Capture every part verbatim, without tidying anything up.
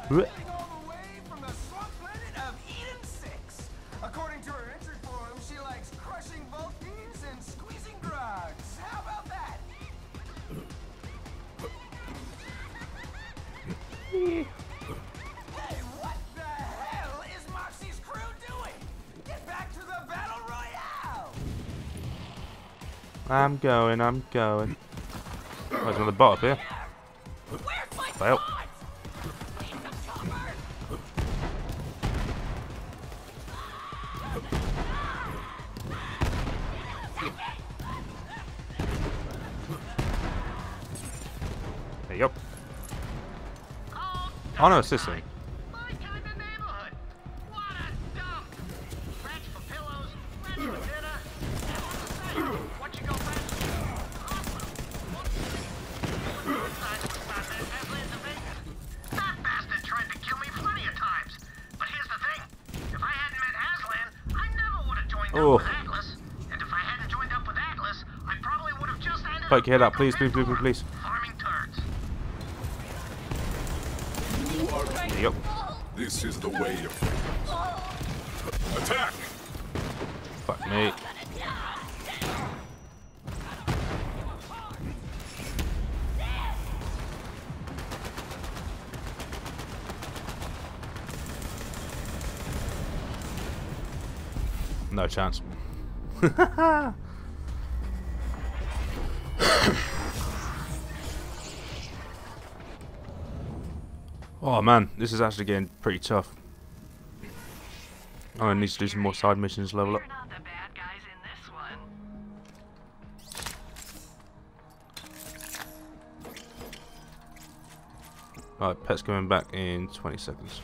all the way from the swamp planet of Eden six. According to her entry form, she likes crushing Vultines and squeezing drugs. How about that? Hey, what the hell is Moxie's crew doing? Get back to the battle royale! I'm going, I'm going. Oh, there's another bot up here. Fail. There you go. Oh no, it's this thing. Oh. And if I hadn't joined up with Atlas, I probably would have just ended Poke your head up, please, please, please, please, please. farming turds. There you go. This is the way of attack. Fuck me. No chance. Oh man, this is actually getting pretty tough. I need to do some more side missions to level up. You're not the bad guys in this one. Alright, pet's coming back in twenty seconds.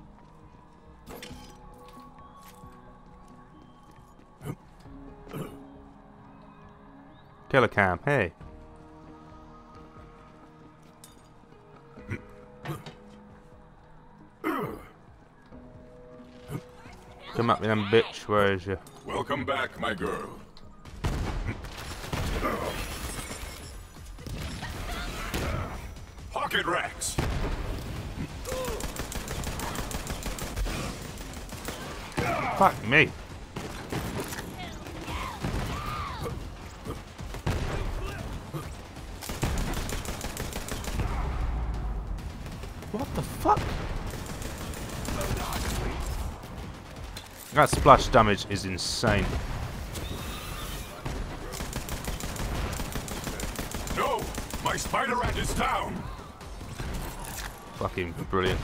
Killer cam, hey. Come up, then, bitch. Where is you? Welcome back, my girl. Pocket Rex. Fuck me. What the fuck? That splash damage is insane. No, my spider rat is down. Fucking brilliant.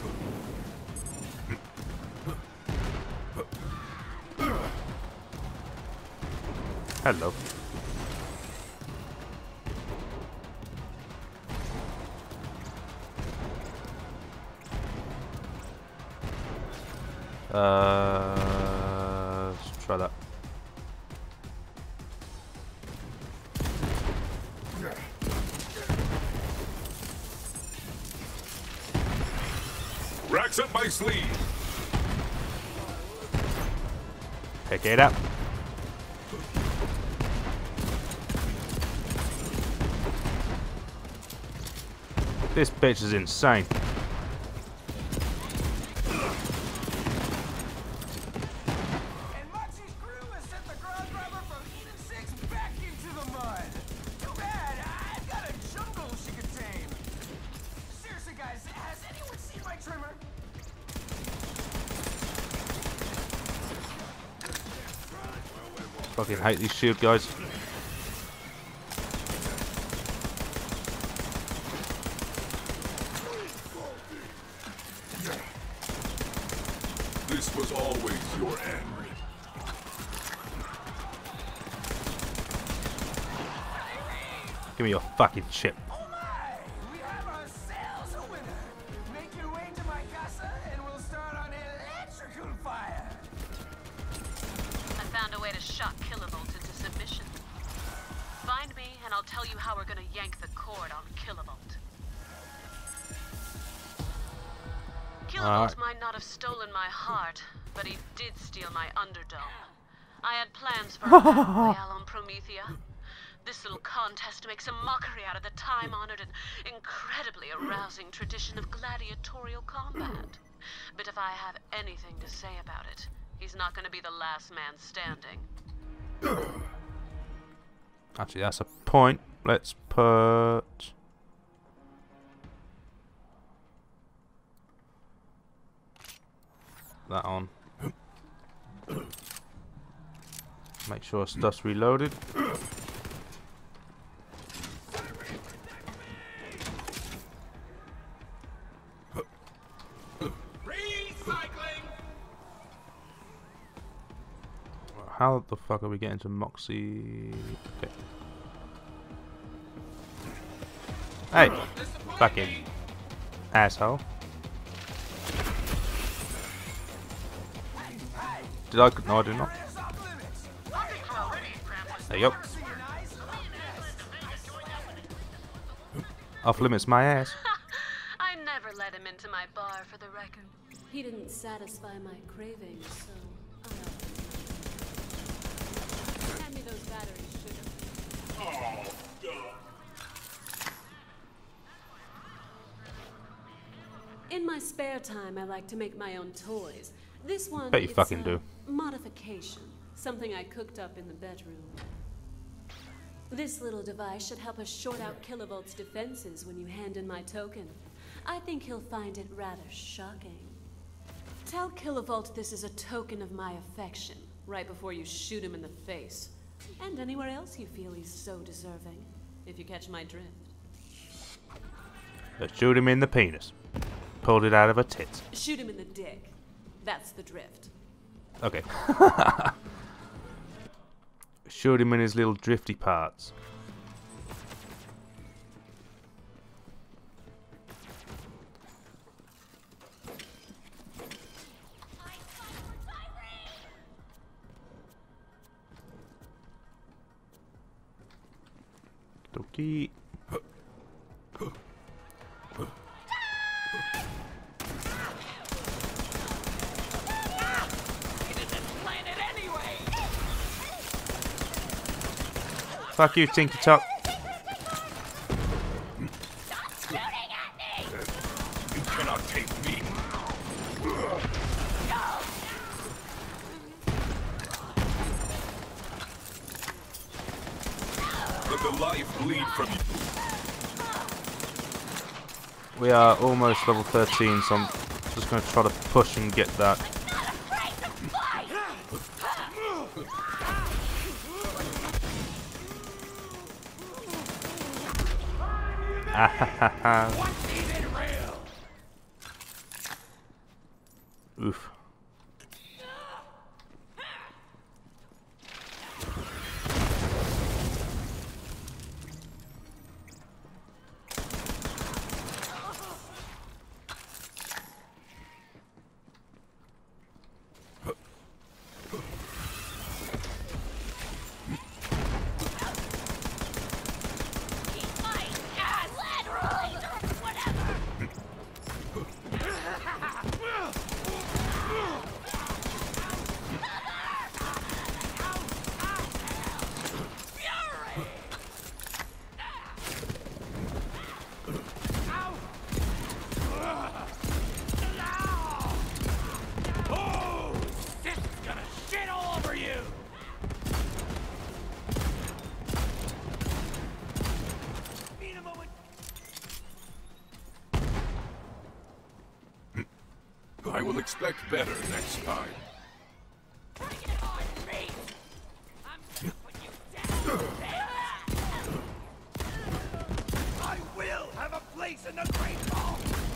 Hello. Uh, let's try that. Racks up my sleeve. Pick it up. This bitch is insane. And Moxie's crew has sent the ground grabber from Eden six back into the mud. Too bad. I've got a jungle she could tame. Seriously, guys, has anyone seen my trimmer? Fucking hate these shield guys. This was always your end. Give me your fucking chip. Oh my! We have ourselves a winner. Make your way to my casa and we'll start on electrical fire. I found a way to shock Kilovolt into submission. Find me, and I'll tell you how we're gonna yank the cord on Kilovolt. Kilovolt Alright. might not have stolen my heart, but he did steal my Underdome. I had plans for a battle royale on Promethea. This little contest makes a mockery out of the time-honored and incredibly arousing tradition of gladiatorial combat. But if I have anything to say about it, he's not going to be the last man standing. Actually, that's a point. Let's put that on. Make sure stuff's reloaded. How the fuck are we getting to Moxie? Okay. Hey! Back in. Asshole. Did I? No, I did not. There you go. Off limits my ass. I never let him into my bar for the record. He didn't satisfy my cravings, so I Hand me those batteries, sugar. Oh, In my spare time, I like to make my own toys. This one Bet you is fucking a do. modification, something I cooked up in the bedroom. This little device should help us short out Kilovolt's defenses when you hand in my token. I think he'll find it rather shocking. Tell Kilovolt this is a token of my affection, right before you shoot him in the face. And anywhere else you feel he's so deserving, if you catch my drift. Let's shoot him in the penis. Pulled it out of her tits. Shoot him in the dick. That's the drift. Okay. Shoot him in his little drifty parts. Dokie. Fuck you, Tinky Top. you cannot take me. Let the life bleed from you. We are almost level thirteen, so I'm just going to try to push and get that. Oof. I will expect better next time. I will have a place in the Great Hall.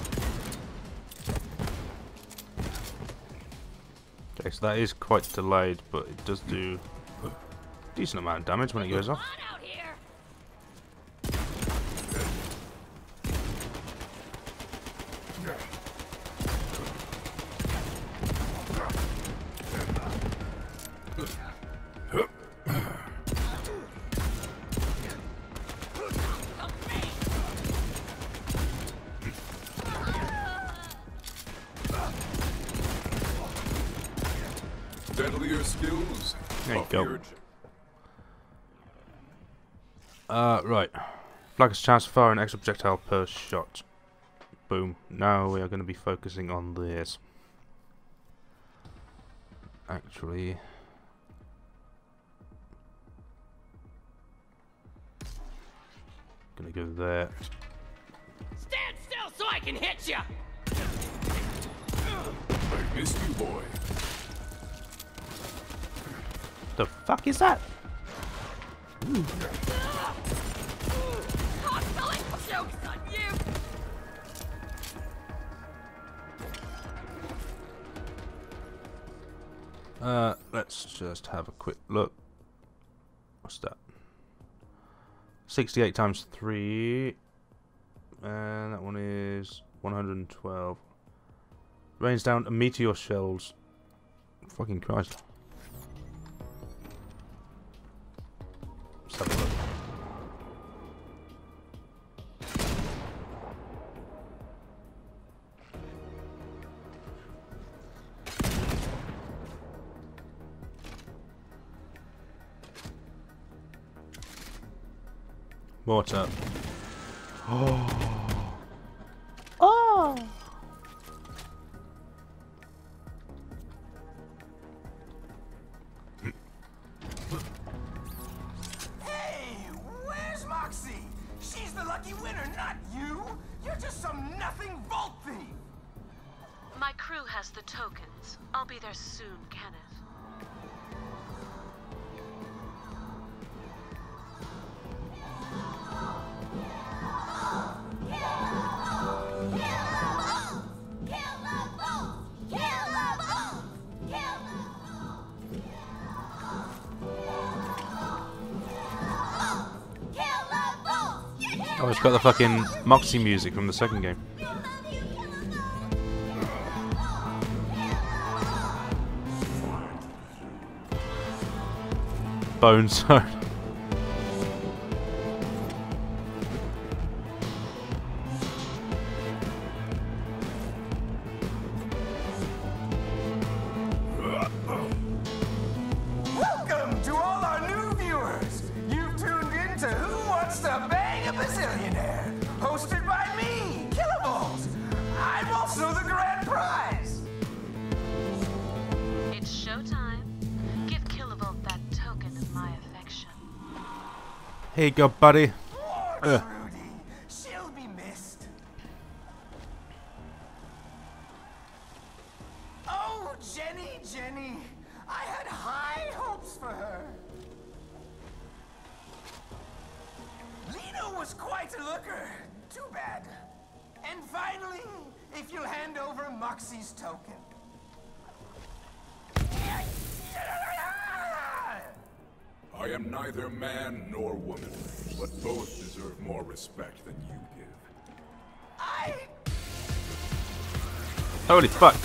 Okay, so that is quite delayed, but it does do a decent amount of damage when it goes off. Deadlier skills. There you of go. your Uh, right. Flag has chance to fire an extra projectile per shot. Boom. Now we are going to be focusing on this. Actually... Gonna go there. Stand still so I can hit ya! I missed you, boy. The fuck is that? Hot-filling jokes on you! Uh, let's just have a quick look. What's that? sixty-eight times three. And that one is one hundred twelve. Rains down meteor shells. Fucking Christ. Let's have a look. What's up? Oh. Oh. Hey, where's Moxie? She's the lucky winner, not you. You're just some nothing vault thief. My crew has the tokens. I'll be there soon, Kenneth. Oh, it's got the fucking Moxie music from the second game. Bone Zone. Welcome to all our new viewers. You've tuned in to Who Wants to Bang a Bazillionaire, hosted by me, Killabolt. I'm also the grand prize. It's showtime. Give Killabolt that token of my affection. Here you go, buddy. Poor Ugh. Trudy. She'll be missed. Oh, Jenny, Jenny. I had high hopes for her. Lena was quite a looker. Too bad. And finally, if you'll hand over Moxie's token. I am neither man nor woman, but both deserve more respect than you give. I... Holy fuck.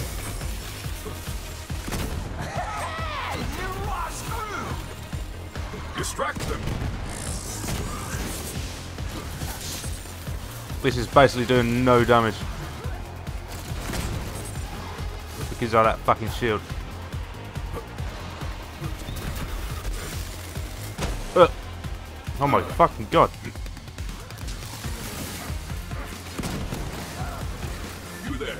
You are screwed! Distract them! This is basically doing no damage. Because of that fucking shield. Uh, oh my fucking god. You there!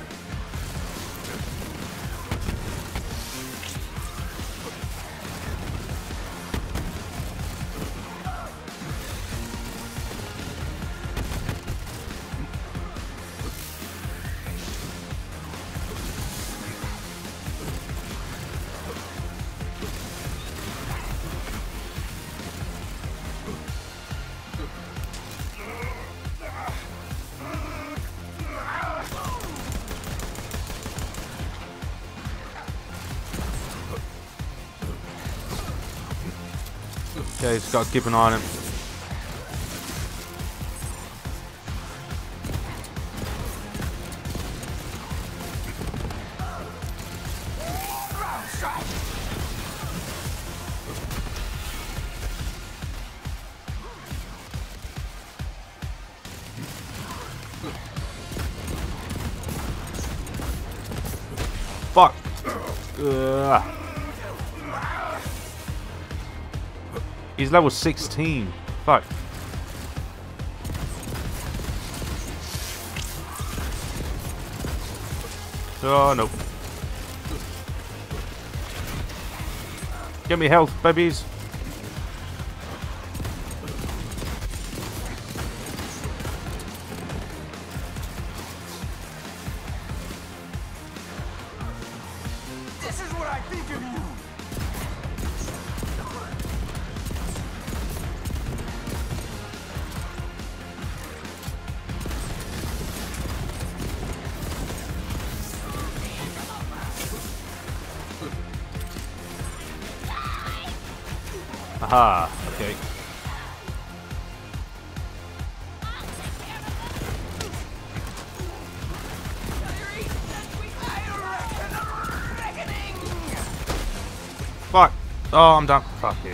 Okay, just gotta keep an eye on him. Fuck. Ugh. He's level sixteen. Fuck. Oh no. Give me health, babies. This is what I think of you. Aha, okay. Fuck. Oh, I'm done. Fuck it.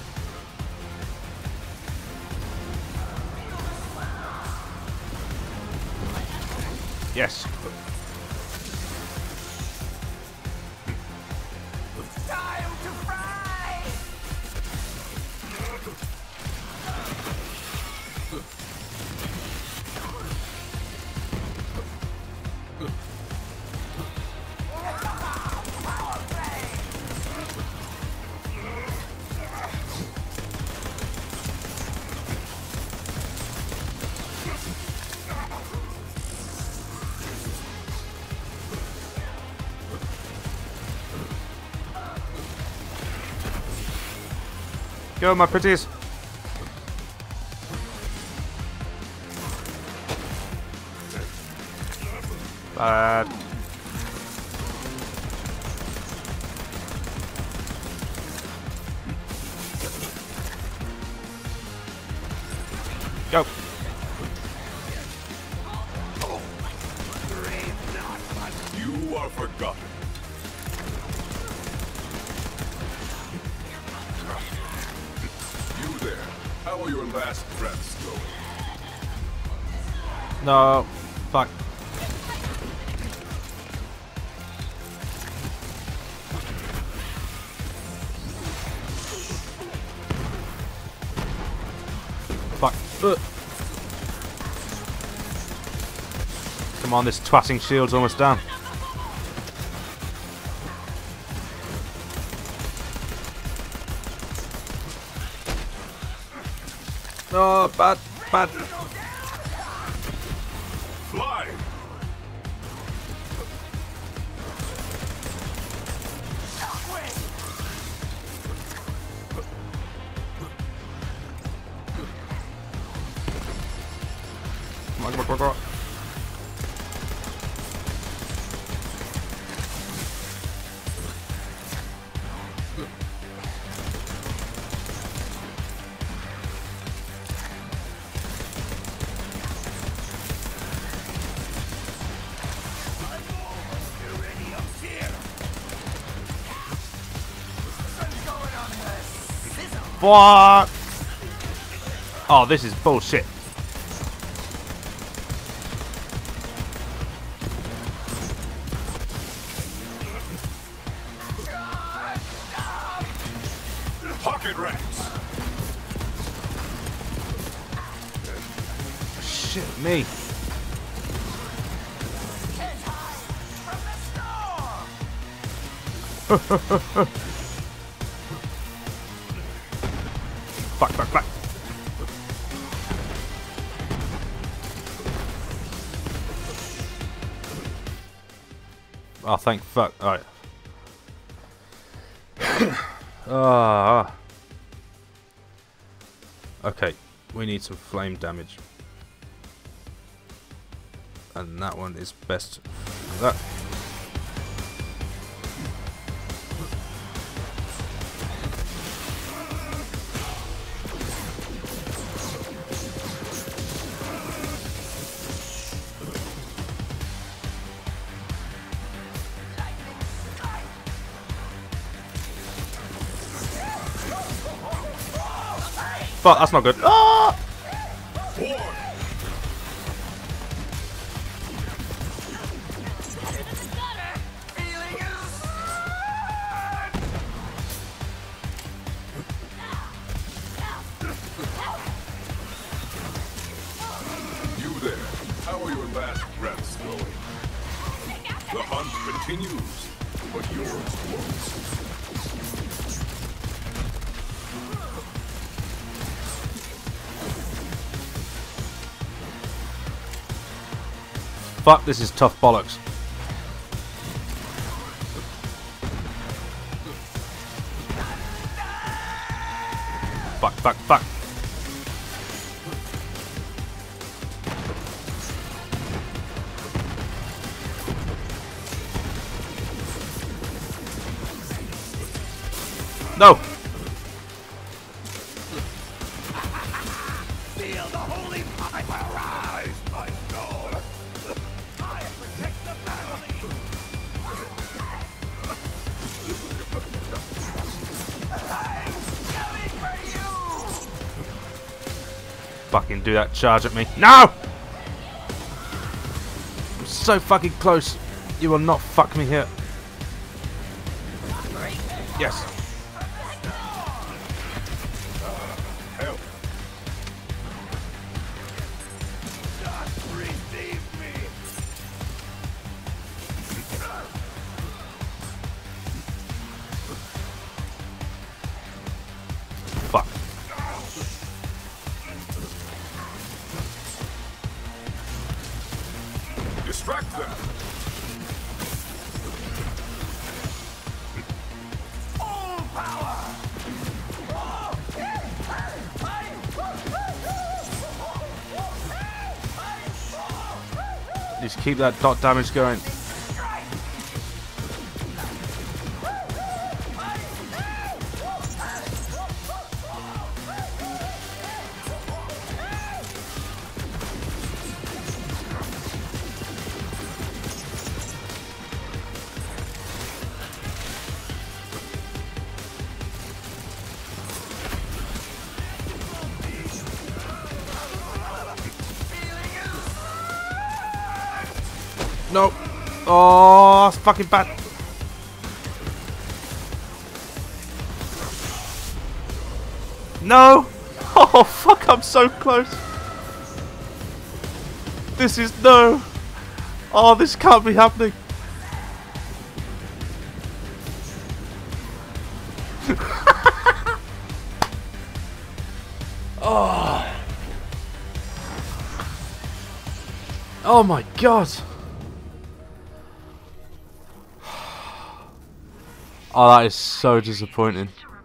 Yes. Time to fry. Go, my pretties. Bad. Go. You are forgotten. You there. How are your last breaths going? No. Fuck. Fuck. Ugh. Come on, this twatting shield's almost down. Oh, bad, bad. Fly! Come on, come on, come on, come on. What? Oh, this is bullshit. Pocket ranks! Shit me. Fuck, fuck, fuck. Oh, thank fuck. Alright. Ah. Okay, we need some flame damage. And that one is best for that. Fuck, that's not good. Ah! You there. How are your last breaths going? The hunt continues, but yours won't. Fuck, this is tough bollocks. Fuck, fuck, fuck. No! Feel the holy fire rise, my soul! I protect the family! I'm coming for you! Fucking do that charge at me. No! I'm so fucking close. You will not fuck me here. Yes. Help! Just receive me! Fuck. Distract them! Full power! Just keep that dot damage going. No. Oh, it's fucking bad. No. Oh, fuck, I'm so close. This is no. Oh, this can't be happening. Oh. Oh my god. Oh, that is so disappointing.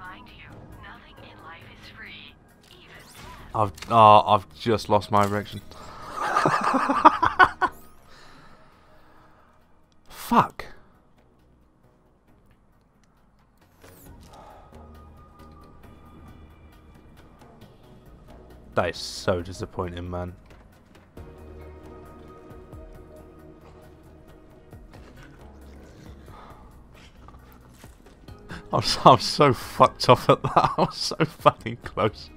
I've oh, I've just lost my erection. Fuck. That is so disappointing, man. I'm so, I'm so fucked off at that. I was so fucking close.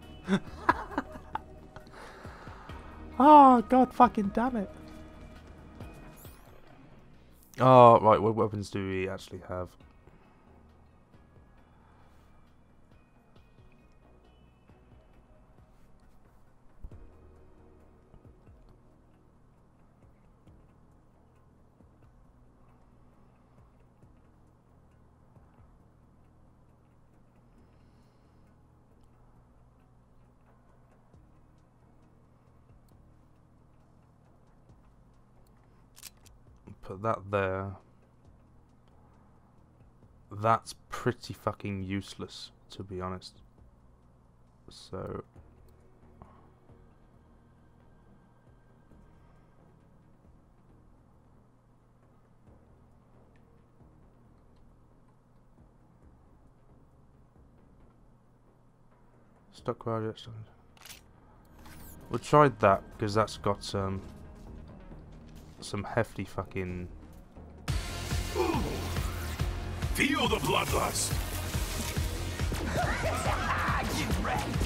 Oh, god fucking damn it. Oh, right, what weapons do we actually have? Put that there. That's pretty fucking useless, to be honest. So stock project. We'll try that because that's got um some hefty fucking. Feel the bloodlust! Get wrecked!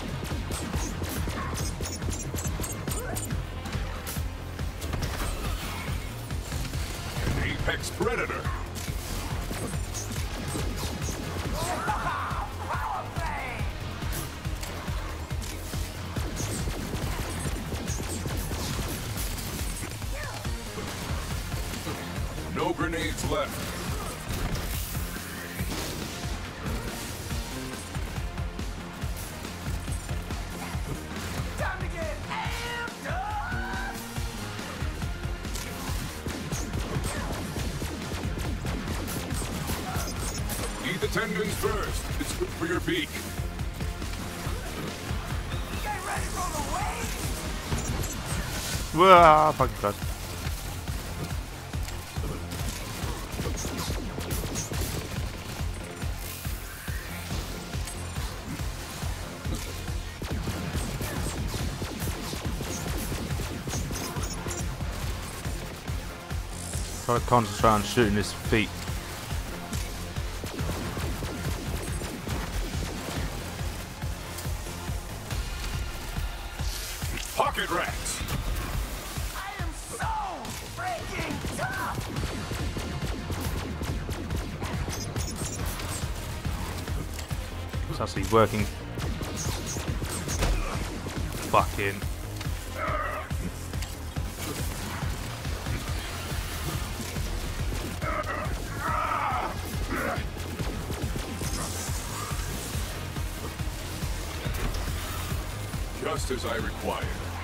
An apex predator! Power play! No grenades left. Time to get amped up! Eat the tendons first. It's good for your beak. Get ready for the wave! Whoa, fucking close. Try to concentrate on shooting his feet. Pocket rats. I am so freaking tough! It's actually working. Fucking. Just as I required.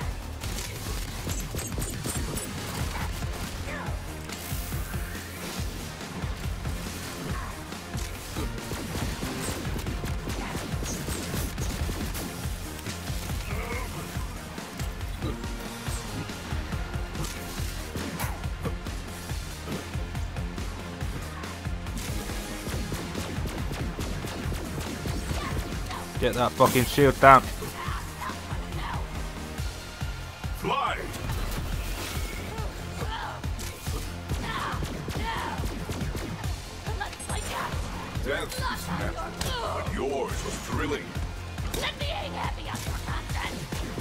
Get that fucking shield down. Fly. Death is natural, but yours was thrilling. Let me ain't happy on your content.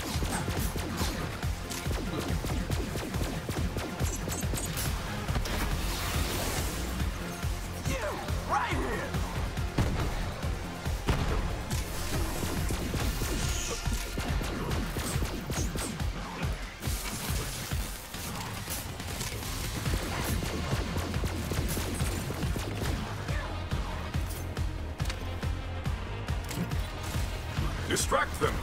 You! Right here! Distract them.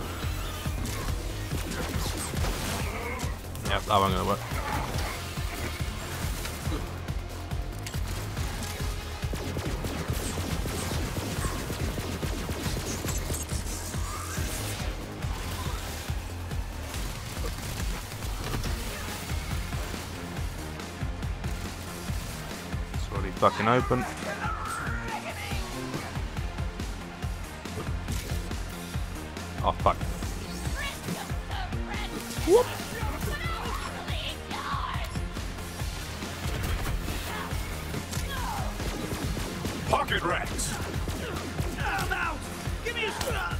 Yep, that one gonna work. It's already fucking open. Oh fuck. Whoop. Pocket rats. I'm out! Give me a shot!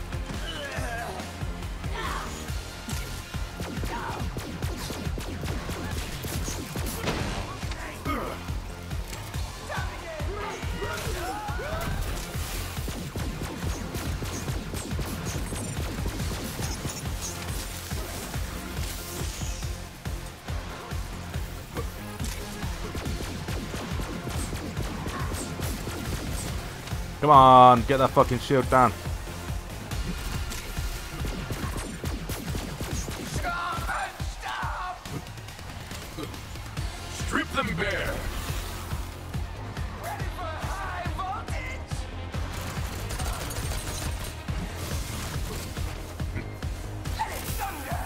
Come on, get that fucking shield down. Stop! Strip them bare. Ready for high voltage! Let it thunder!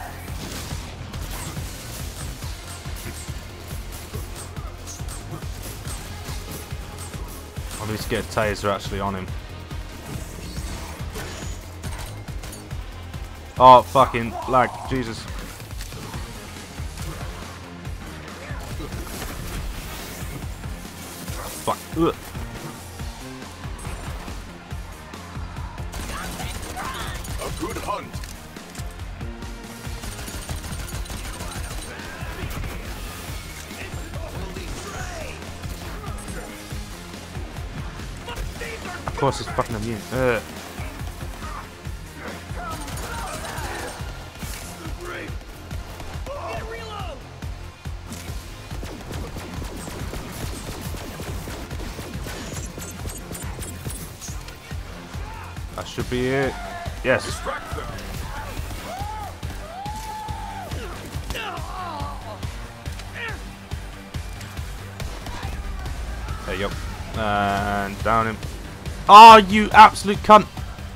I need to get a taser actually on him. Oh, fucking lag, Jesus. Fuck. Ugh. A good hunt. Of course it's fucking immune. Ugh. should be it. Yes. Distract them. There you go. And down him. Oh, you absolute cunt!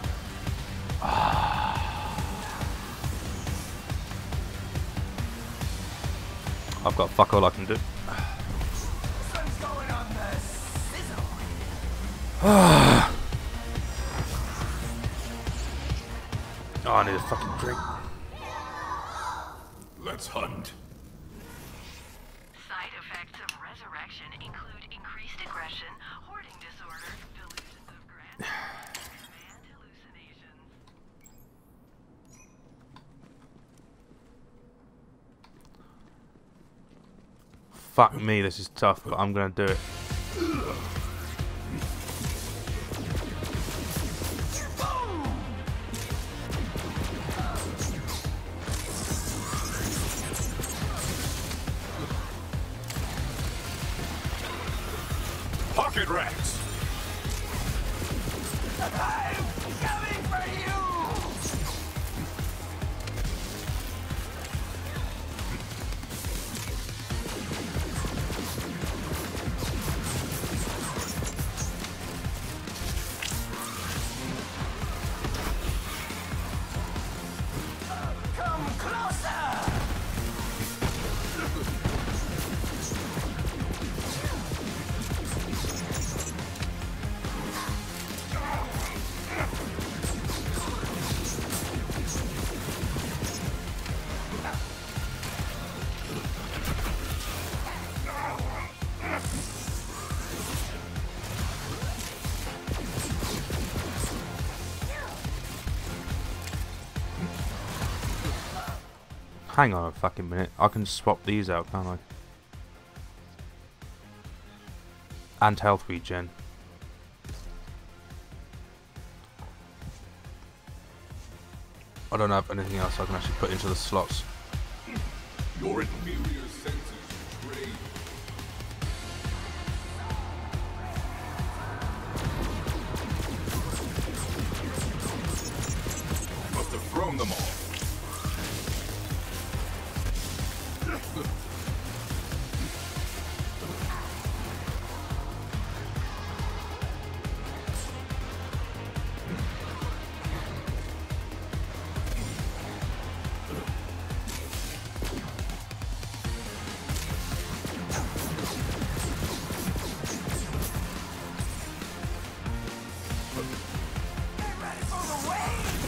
I've got fuck all I can do. Sun's going on the sizzle. Oh, I need a fucking drink. Let's hunt. Side effects of resurrection include increased aggression, hoarding disorder, delusions of grandeur, and hallucinations. Fuck me, this is tough, but I'm gonna do it. Pocket rats. I'm coming for you! Come closer! Hang on a fucking minute. I can swap these out, can't I? And health regen. I don't have anything else I can actually put into the slots. Your inferior senses trade. Must have thrown them all. Ready for the wave!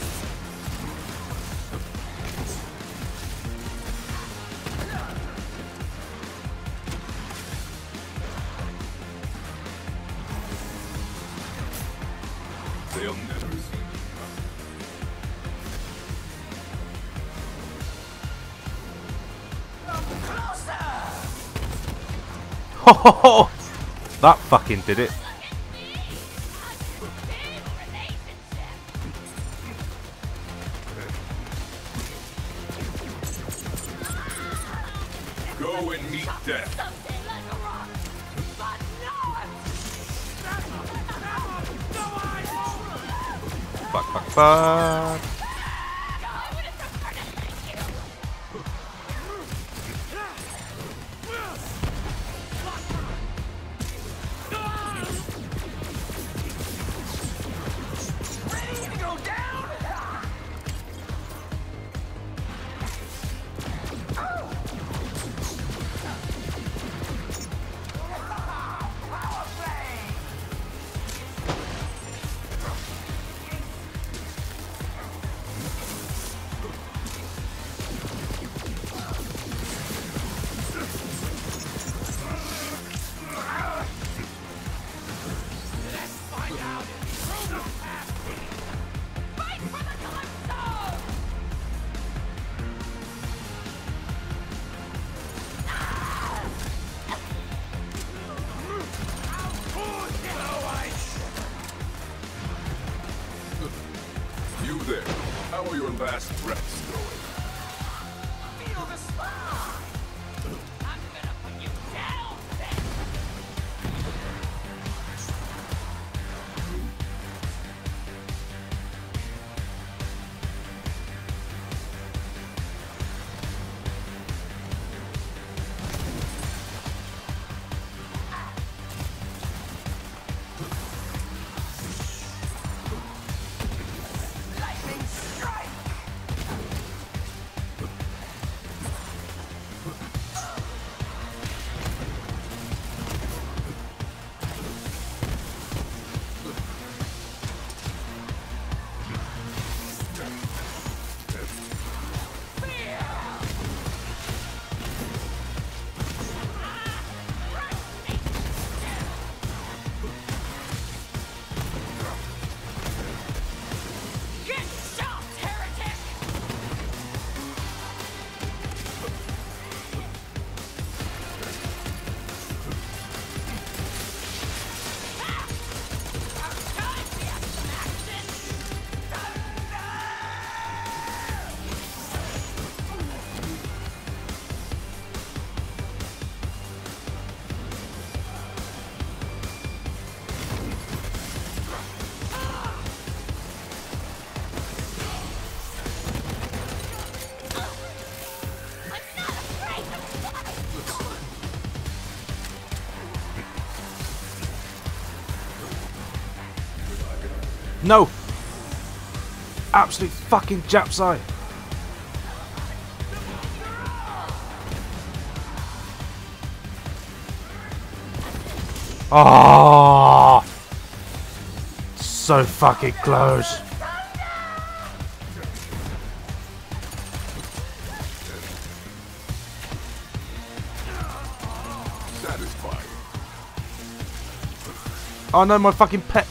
They'll never see me Come closer! Ho ho ho! That fucking did it. Go and meet death. Fuck, fuck, fuck. Ready to go down? Power play! You there. How are your last breaths going? Feel the spark! I'm gonna put you down, bitch! No! Absolute fucking Japsai! Oh! So fucking close. Satisfied. Oh no, my fucking pet.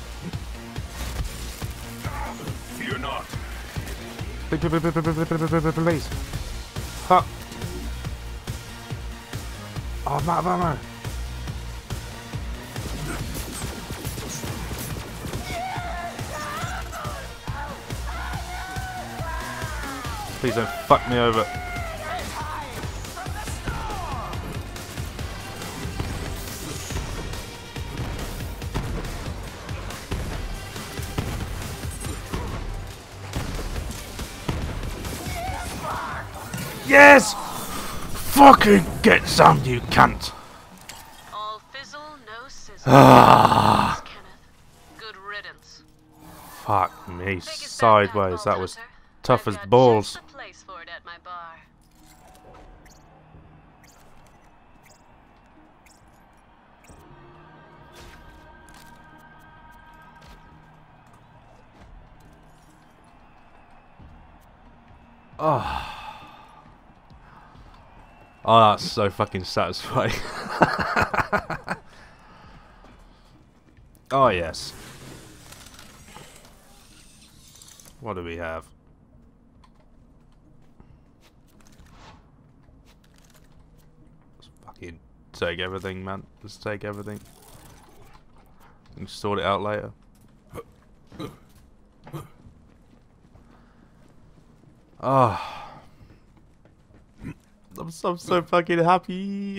Fear not. Please, please, please, please, please, please, please. Fuck. Oh, I'm out of ammo. Please don't fuck me over. Yes! Fucking get some, you cunt! All fizzle, no sizzle. Ah! Kenneth. Good riddance. Fuck me, Take his backpack, sideways. That Vault was Hunter. tough I've as got balls. just the place for it at my bar. Oh. Oh, that's so fucking satisfying. Oh, yes. What do we have? Let's fucking take everything, man. Let's take everything. We can sort it out later. Ah. Oh. I'm so, I'm so fucking happy.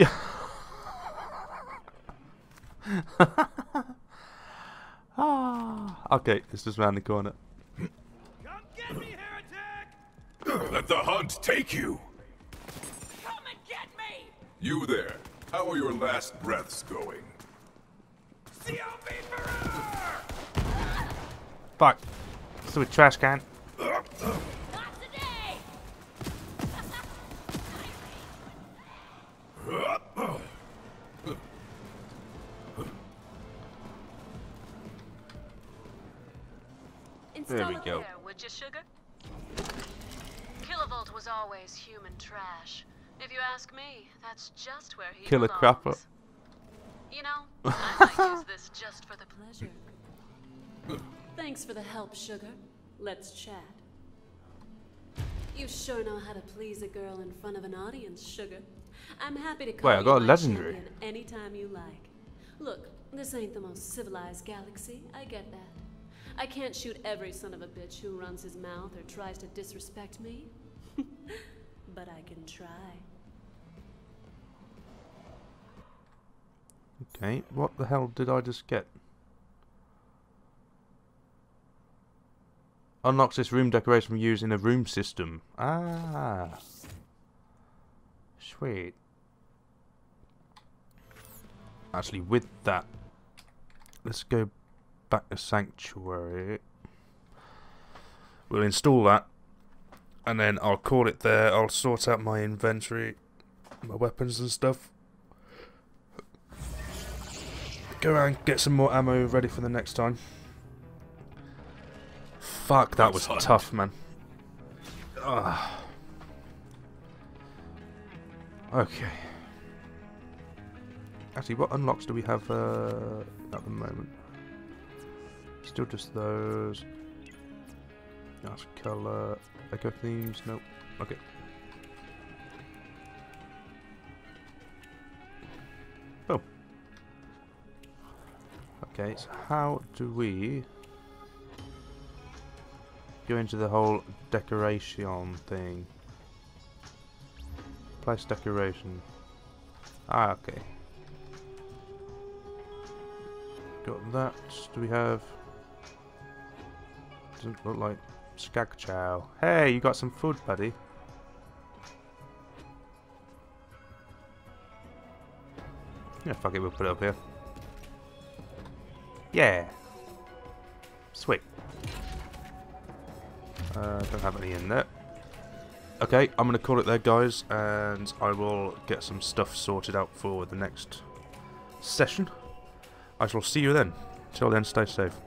Ah. Okay, it's just round the corner. Come get me, heretic! Let the hunt take you. Come and get me! You there. How are your last breaths going? C O B forever! Fuck. Still a trash can. Not today! There we Install it go. there, would you, sugar? Kilovolt was always human trash. If you ask me, that's just where he Killer belongs. crapper. You know, I might use this just for the Pleasure. Thanks for the help, sugar. Let's chat. You sure know how to please a girl in front of an audience, sugar. I'm happy to call Wait, I you got a my legendary. champion anytime you like. Look, this ain't the most civilized galaxy. I get that. I can't shoot every son of a bitch who runs his mouth or tries to disrespect me. But I can try. Okay, what the hell did I just get? Unlocks this room decoration from using a room system. Ah. Sweet. Actually, with that, let's go back to Sanctuary. We'll install that, and then I'll call it there. I'll sort out my inventory, my weapons and stuff. Go around, get some more ammo ready for the next time. Fuck, that was tough, man. Ugh. Okay. Actually, what unlocks do we have uh, at the moment? Still just those. That's colour. Echo themes? Nope. Okay. Oh. Okay, so how do we go into the whole decoration thing? Place decoration. Ah, okay. Got that. Do we have... Doesn't look like Skag Chow. Hey, you got some food, buddy. Yeah, fuck it, we'll put it up here. Yeah. Sweet. Uh, don't have any in there. Okay, I'm going to call it there, guys, and I will get some stuff sorted out for the next session. I shall see you then. Till then, stay safe.